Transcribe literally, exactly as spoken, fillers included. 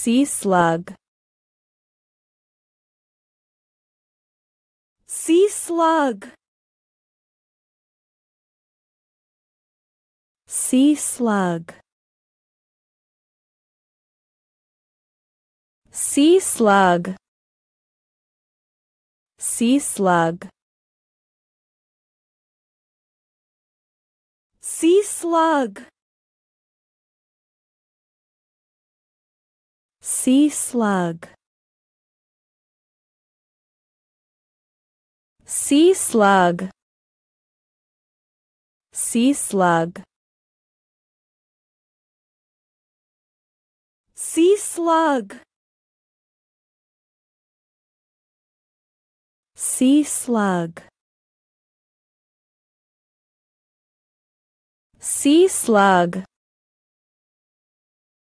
Sea slug. Sea slug. Sea slug. Sea slug. Sea slug. Sea slug. Sea slug. Sea slug. Sea slug. Sea slug. Sea slug. Sea slug.